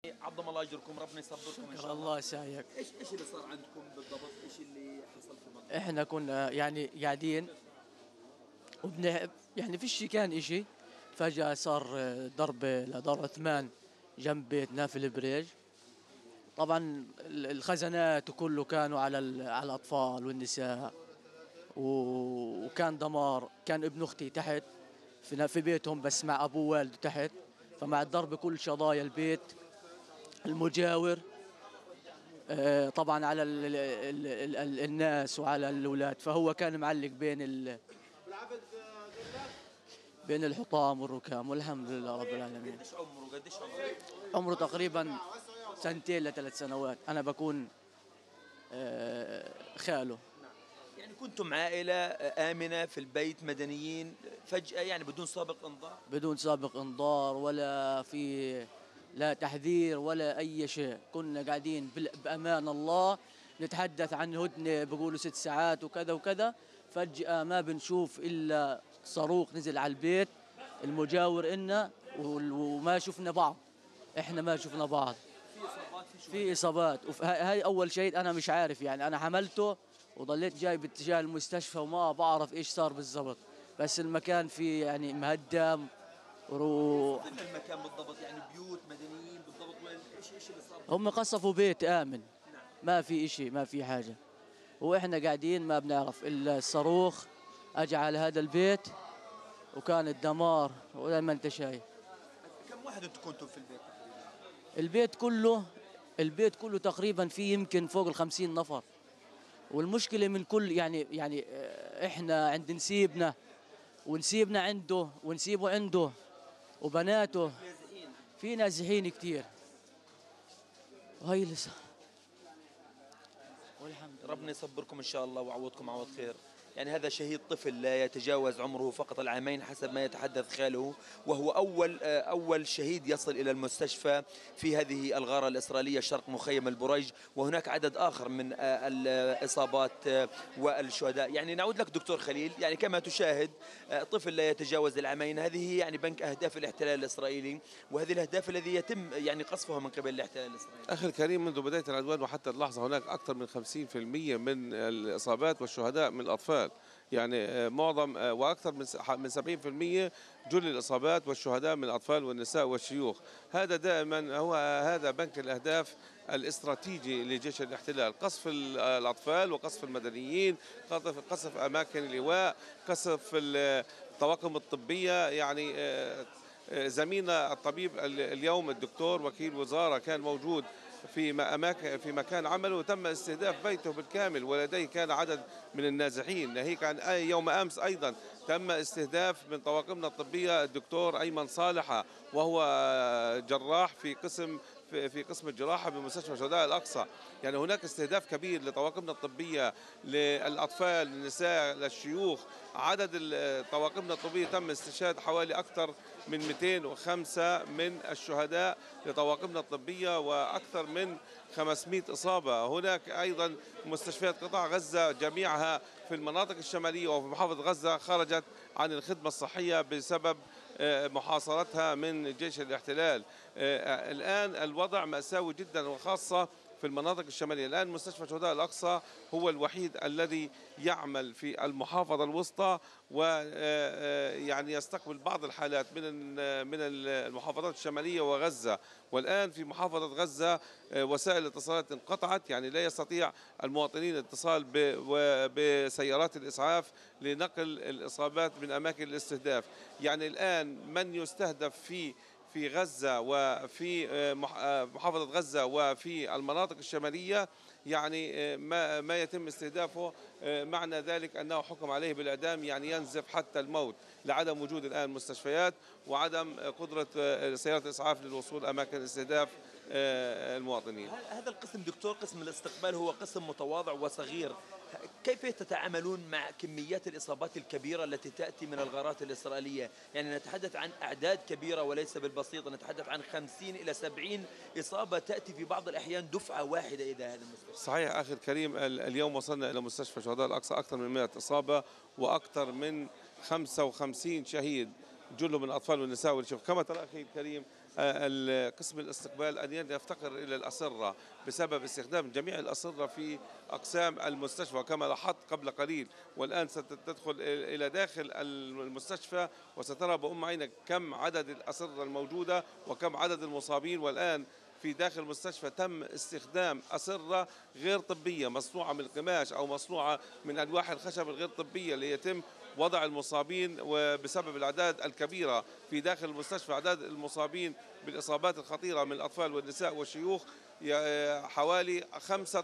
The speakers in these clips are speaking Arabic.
عظم الله اجركم، ربنا يصبركم ان شاء الله. الله يسعدك. ايش اللي صار عندكم بالضبط؟ ايش اللي حصل في المنطقه؟ احنا كنا يعني قاعدين يعني فيش كان اشي. فجأة صار ضرب لدار عثمان جنب بيتنا في البريج. طبعا الخزانات وكله كانوا على الأطفال والنساء، وكان دمار. كان ابن أختي تحت في بيتهم بس مع أبوه والده تحت، فمع الضرب كل شظايا البيت المجاور طبعا على الناس وعلى الأولاد. فهو كان معلق بين الحطام والركام، والحمد لله رب العالمين. قديش عمره؟ قديش عمره؟ عمره تقريبا 2 ل3 سنوات. أنا بكون خاله. يعني كنتم عائلة آمنة في البيت، مدنيين، فجأة يعني بدون سابق إنذار؟ بدون سابق انذار ولا في لا تحذير ولا أي شيء. كنا قاعدين بأمان الله نتحدث عن هدنة بيقولوا 6 ساعات وكذا وكذا. فجأة ما بنشوف إلا صاروخ نزل على البيت المجاور إلنا، وما شفنا بعض. إحنا ما شفنا بعض. في إصابات. هاي أول شيء أنا مش عارف، يعني أنا حملته وضليت جاي باتجاه المستشفى وما بعرف إيش صار بالضبط، بس المكان فيه يعني مهدم. وين المكان بالضبط؟ يعني بيوت مدنيين بالضبط وين؟ ايش اللي صار؟ هم قصفوا بيت آمن، ما في إشي، ما في حاجة. وإحنا قاعدين ما بنعرف إلا الصاروخ أجى على هذا البيت وكان الدمار وزي ما أنت شايف. كم واحد أنتم كنتوا في البيت؟ البيت كله تقريبا فيه يمكن فوق 50 نفر. والمشكلة من كل يعني إحنا عند نسيبنا ونسيبنا عنده ونسيبه عنده وبناته في نازحين كتير. وهي لسه والحمد لله. ربنا يصبركم إن شاء الله ويعوضكم عوض خير. يعني هذا شهيد طفل لا يتجاوز عمره فقط العامين حسب ما يتحدث خاله، وهو أول شهيد يصل إلى المستشفى في هذه الغارة الإسرائيلية شرق مخيم البريج، وهناك عدد آخر من الإصابات والشهداء. يعني نعود لك دكتور خليل، يعني كما تشاهد طفل لا يتجاوز العامين، هذه يعني بنك أهداف الاحتلال الإسرائيلي، وهذه الأهداف الذي يتم يعني قصفها من قبل الاحتلال الإسرائيلي. أخي الكريم، منذ بداية العدوان وحتى اللحظة هناك أكثر من 50% من الإصابات والشهداء من الأطفال. يعني معظم وأكثر من 70% جل الإصابات والشهداء من الأطفال والنساء والشيوخ. هذا دائما هو هذا بنك الأهداف الاستراتيجي لجيش الاحتلال: قصف الأطفال وقصف المدنيين، قصف أماكن اللواء، قصف الطواقم الطبية. يعني زميلنا الطبيب اليوم الدكتور وكيل وزارة كان موجود في مكان عمله، وتم استهداف بيته بالكامل ولديه كان عدد من النازحين. ناهيك عن يوم أمس أيضا تم استهداف من طواقمنا الطبية الدكتور أيمن صالحة، وهو جراح في قسم الجراحة بمستشفى شهداء الأقصى. يعني هناك استهداف كبير لطواقمنا الطبية، للأطفال، للنساء، للشيوخ. عدد طواقمنا الطبية تم استشهاد حوالي أكثر من 205 من الشهداء لطواقمنا الطبية، وأكثر من 500 إصابة. هناك أيضا مستشفيات قطاع غزة جميعها في المناطق الشمالية وفي محافظة غزة خرجت عن الخدمة الصحية بسبب محاصرتها من جيش الاحتلال. الآن الوضع مأساوي جدا، وخاصة في المناطق الشمالية. الآن مستشفى شهداء الأقصى هو الوحيد الذي يعمل في المحافظة الوسطى، ويعني يستقبل بعض الحالات من المحافظات الشمالية وغزة. والآن في محافظة غزة وسائل الاتصالات انقطعت، يعني لا يستطيع المواطنين الاتصال بسيارات الإسعاف لنقل الإصابات من أماكن الاستهداف. يعني الآن من يستهدف في غزة وفي محافظة غزة وفي المناطق الشمالية، يعني ما يتم استهدافه معنى ذلك أنه حكم عليه بالإعدام، يعني ينزف حتى الموت لعدم وجود الآن مستشفيات وعدم قدرة سيارة الإسعاف للوصول أماكن استهداف المواطنين. هذا القسم دكتور، قسم الاستقبال، هو قسم متواضع وصغير. كيف تتعاملون مع كميات الإصابات الكبيرة التي تأتي من الغارات الإسرائيلية؟ يعني نتحدث عن أعداد كبيرة وليس بالبسيطة، نتحدث عن 50 إلى 70 إصابة تأتي في بعض الأحيان دفعة واحدة إلى هذا المستشفى. صحيح أخي الكريم، اليوم وصلنا إلى مستشفى شهداء الأقصى أكثر من 100 إصابة وأكثر من 55 شهيد، جله من الأطفال والنساء والشيوخ. كما ترى أخي الكريم قسم الاستقبال أن يفتقر إلى الأسرة بسبب استخدام جميع الأسرة في أقسام المستشفى كما لاحظت قبل قليل. والآن ستدخل إلى داخل المستشفى وسترى بأم عينك كم عدد الأسرة الموجودة وكم عدد المصابين. والآن في داخل المستشفى تم استخدام أسرة غير طبية مصنوعة من القماش أو مصنوعة من ألواح الخشب الغير طبية ليتم وضع المصابين. وبسبب الأعداد الكبيرة في داخل المستشفى، أعداد المصابين بالإصابات الخطيرة من الأطفال والنساء والشيوخ حوالي 5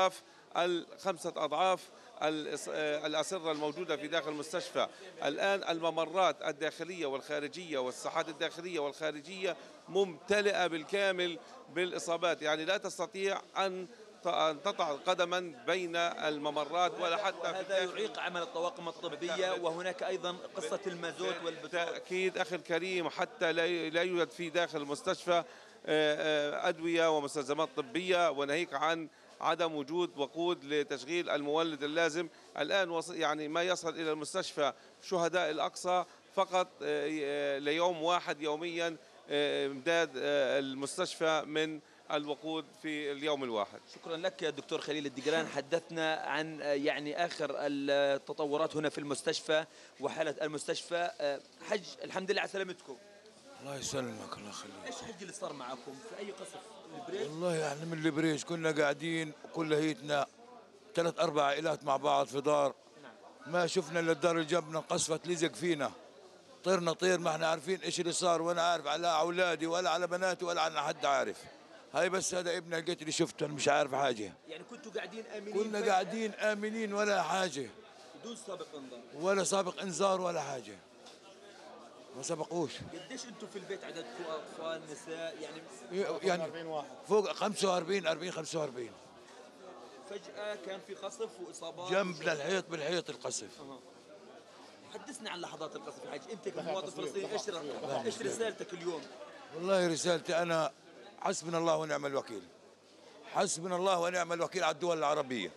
أضعاف الأسرة الموجودة في داخل المستشفى. الآن الممرات الداخلية والخارجية والساحات الداخلية والخارجية ممتلئة بالكامل بالإصابات، يعني لا تستطيع أن تضع قدما بين الممرات ولا حتى. هذا يعيق عمل الطواقم الطبية. وهناك أيضا قصة المازوت والبترول. تأكيد أخي الكريم، حتى لا يوجد في داخل المستشفى أدوية ومستلزمات طبية، وناهيك عن عدم وجود وقود لتشغيل المولد اللازم. الآن يعني ما يصل إلى المستشفى شهداء الأقصى فقط ليوم واحد يوميا امداد المستشفى من الوقود في اليوم الواحد. شكرا لك دكتور خليل الدقران. حدثنا عن يعني آخر التطورات هنا في المستشفى وحالة المستشفى. حج، الحمد لله على سلامتكم. الله يسلمك، الله يخليك. ايش حج اللي صار معكم في اي قصف؟ البريج؟ والله احنا من البريج كنا قاعدين كل هيتنا 3-4 عائلات مع بعض في دار. ما شفنا الا الدار اللي جنبنا انقصفت لزق فينا. طيرنا طير، ما احنا عارفين ايش اللي صار، وانا عارف على اولادي ولا على بناتي ولا على حد عارف. هاي بس هذا ابني لقيت اللي شفته، انا مش عارف حاجه. يعني كنتوا قاعدين امنين؟ كنا قاعدين امنين ولا حاجه، بدون سابق انذار ولا سابق انذار ولا حاجه، ما سبقوش. قديش انتم في البيت عددكم؟ اطفال، نساء؟ يعني فوق 45. فجأة كان في قصف واصابات جنبنا الحيط بالحيط القصف. حدثنا عن لحظات القصف يا حاج. انت كمواطن فلسطيني ايش رسالتك اليوم؟ والله رسالتي انا حسبنا الله ونعم الوكيل. حسبنا الله ونعم الوكيل على الدول العربية.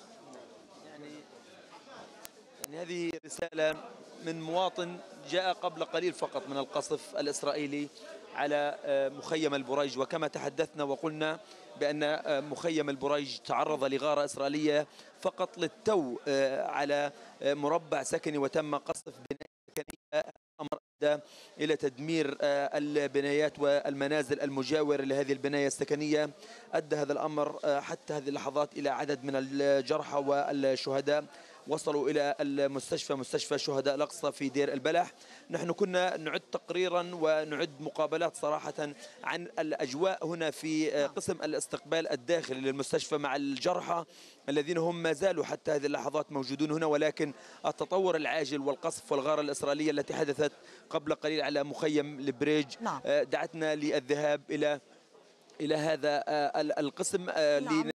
يعني هذه رسالة من مواطن جاء قبل قليل فقط من القصف الإسرائيلي على مخيم البريج. وكما تحدثنا وقلنا بأن مخيم البريج تعرض لغارة إسرائيلية فقط للتو على مربع سكني وتم قصف بناية سكنية. أمر أدى إلى تدمير البنايات والمنازل المجاورة لهذه البناية السكنية. أدى هذا الأمر حتى هذه اللحظات إلى عدد من الجرحى والشهداء وصلوا إلى المستشفى، مستشفى شهداء الأقصى في دير البلح. نحن كنا نعد تقريرا ونعد مقابلات صراحة عن الأجواء هنا في قسم الاستقبال الداخلي للمستشفى مع الجرحى الذين هم ما زالوا حتى هذه اللحظات موجودون هنا. ولكن التطور العاجل والقصف والغارة الإسرائيلية التي حدثت قبل قليل على مخيم البريج دعتنا للذهاب إلى هذا القسم